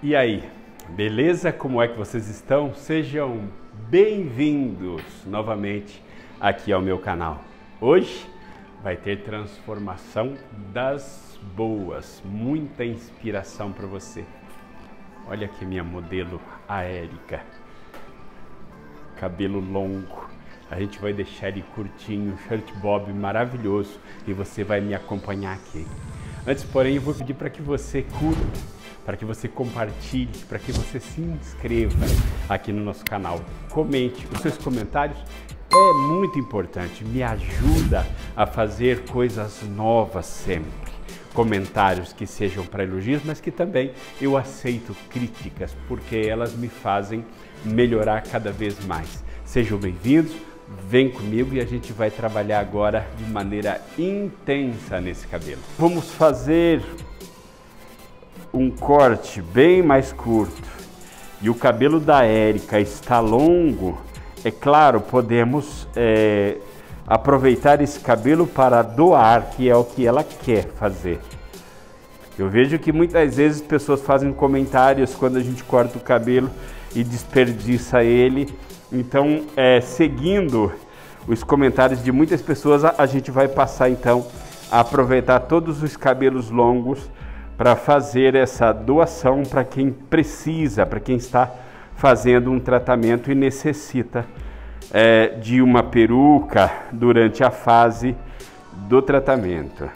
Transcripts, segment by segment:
E aí, beleza? Como é que vocês estão? Sejam bem-vindos novamente aqui ao meu canal. Hoje vai ter transformação das boas, muita inspiração para você. Olha aqui minha modelo, a Érica. Cabelo longo, a gente vai deixar ele curtinho, shirt bob maravilhoso e você vai me acompanhar aqui. Antes, porém, eu vou pedir para que você curta, para que você compartilhe, para que você se inscreva aqui no nosso canal. Comente, os seus comentários é muito importante, me ajuda a fazer coisas novas sempre. Comentários que sejam para elogios, mas que também eu aceito críticas, porque elas me fazem melhorar cada vez mais. Sejam bem-vindos, vem comigo e a gente vai trabalhar agora de maneira intensa nesse cabelo. Vamos fazer um corte bem mais curto e o cabelo da Érica está longo. É claro, podemos aproveitar esse cabelo para doar, que é o que ela quer fazer. Eu vejo que muitas vezes pessoas fazem comentários quando a gente corta o cabelo e desperdiça ele. Então, seguindo os comentários de muitas pessoas, a gente vai passar então a aproveitar todos os cabelos longos para fazer essa doação para quem precisa, para quem está fazendo um tratamento e necessita de uma peruca durante a fase do tratamento.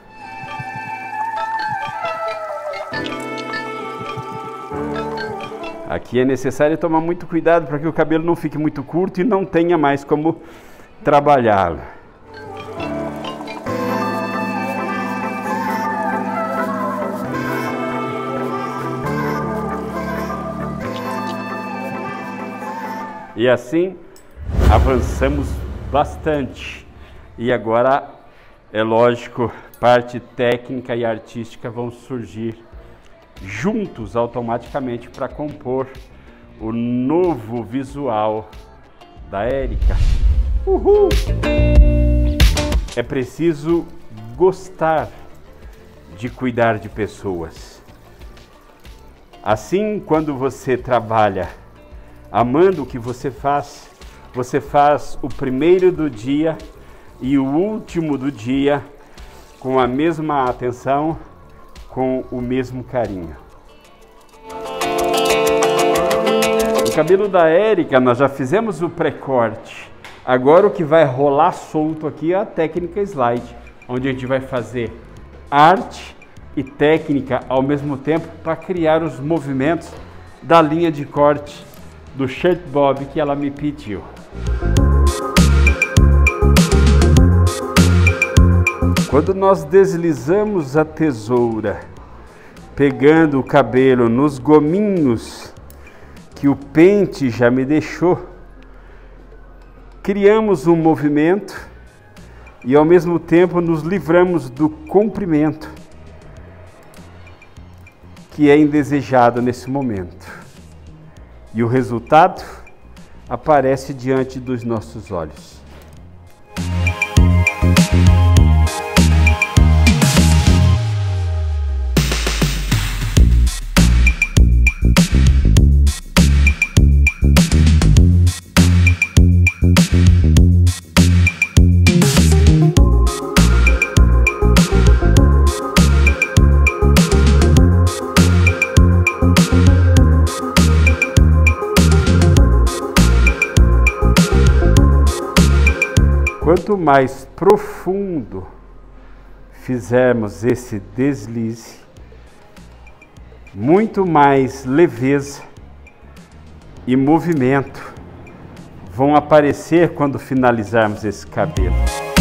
Aqui é necessário tomar muito cuidado para que o cabelo não fique muito curto e não tenha mais como trabalhá-lo. E assim avançamos bastante. E agora, é lógico, parte técnica e artística vão surgir juntos automaticamente para compor o novo visual da Érica. Uhul! É preciso gostar de cuidar de pessoas. Assim, quando você trabalha amando o que você faz o primeiro do dia e o último do dia com a mesma atenção, com o mesmo carinho. O cabelo da Érica nós já fizemos o pré-corte. Agora o que vai rolar solto aqui é a técnica slide, onde a gente vai fazer arte e técnica ao mesmo tempo para criar os movimentos da linha de corte do shirt bob que ela me pediu. Quando nós deslizamos a tesoura, pegando o cabelo nos gominhos que o pente já me deixou, criamos um movimento e ao mesmo tempo nos livramos do comprimento que é indesejado nesse momento. E o resultado aparece diante dos nossos olhos. Quanto mais profundo fizermos esse deslize, muito mais leveza e movimento vão aparecer quando finalizarmos esse cabelo.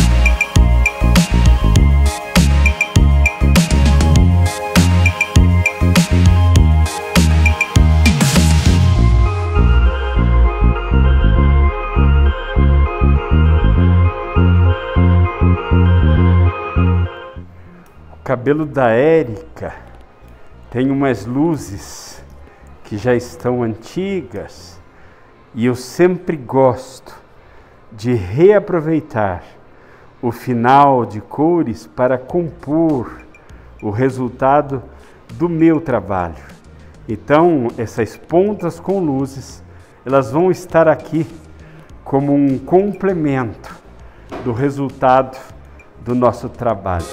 O cabelo da Érica tem umas luzes que já estão antigas e eu sempre gosto de reaproveitar o final de cores para compor o resultado do meu trabalho. Então, essas pontas com luzes, elas vão estar aqui como um complemento do resultado do nosso trabalho.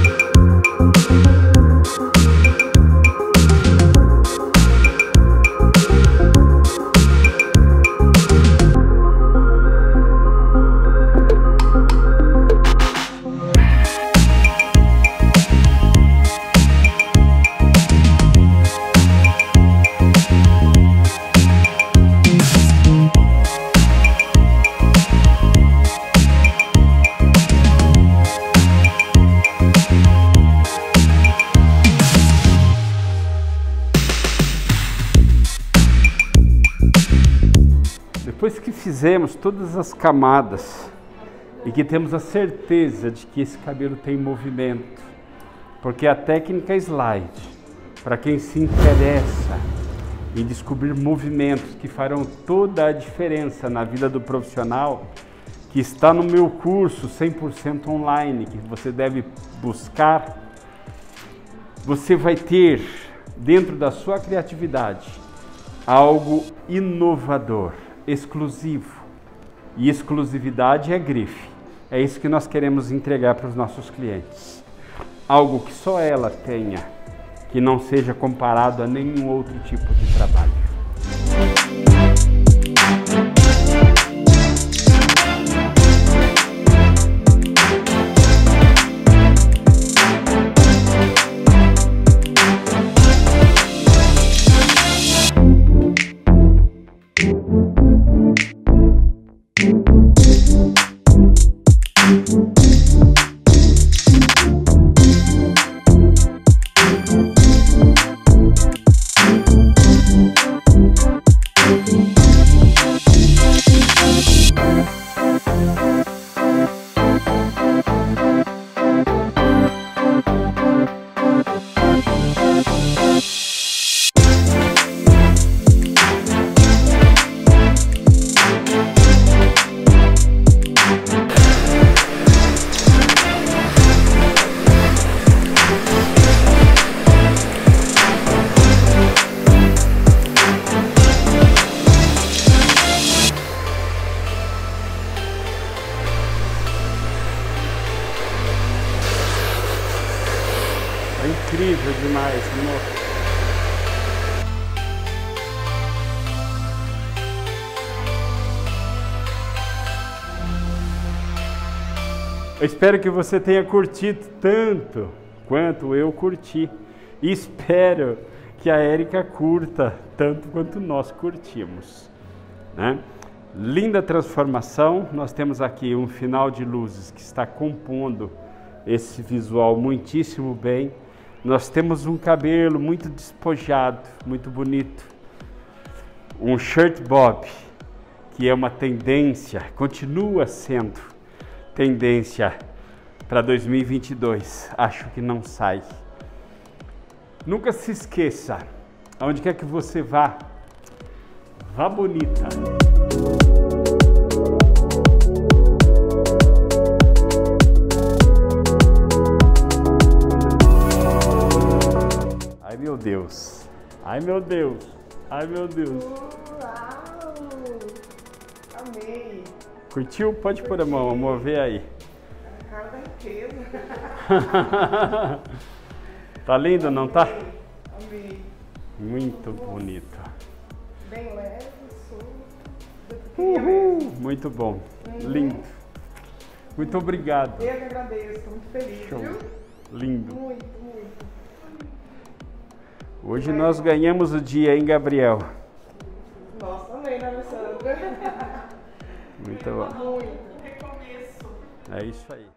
Depois que fizemos todas as camadas e que temos a certeza de que esse cabelo tem movimento, porque a técnica é slide, para quem se interessa em descobrir movimentos que farão toda a diferença na vida do profissional, que está no meu curso 100% online, que você deve buscar, você vai ter dentro da sua criatividade algo inovador, exclusivo. E exclusividade é grife. É isso que nós queremos entregar para os nossos clientes. Algo que só ela tenha, que não seja comparado a nenhum outro tipo de trabalho. É incrível demais, amor. Eu espero que você tenha curtido tanto quanto eu curti. E espero que a Érica curta tanto quanto nós curtimos, né? Linda transformação. Nós temos aqui um final de luzes que está compondo esse visual muitíssimo bem. Nós temos um cabelo muito despojado, muito bonito. Um shirt bob, que é uma tendência, continua sendo tendência para 2022. Acho que não sai. Nunca se esqueça, aonde quer que você vá, vá bonita. Ai meu Deus, ai meu Deus, ai meu Deus. Uau! Amei! Curtiu? Pode pôr a mão, amor, vê aí. A cara da riqueza. Tá lindo, não tá? Amei! Muito bonito. Bem leve, solto. Uhul, muito bom, lindo. Muito obrigado. Eu que agradeço, estou muito feliz, Show. viu? Lindo. Muito, muito. Hoje nós ganhamos o dia, hein, Gabriel? Nossa, amei, né, Alessandra? Muito bom. Muito. Recomeço. É isso aí.